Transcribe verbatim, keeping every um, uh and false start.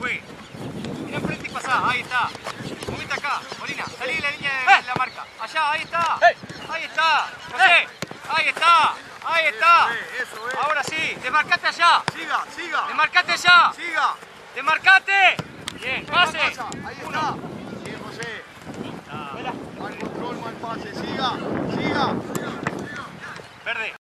juegue. Mira enfrente y pasá, ahí está. Movete acá, Molina, salí de la línea de la marca. Allá, ahí está. Ahí está, José. Ahí está, ahí está. Eso es. Ahora sí, desmarcate allá. Siga, siga. Desmarcate allá. Siga. Desmarcate. Bien, pase. Ahí está. Bien, José. Mal control, mal pase. Siga, siga. Verde.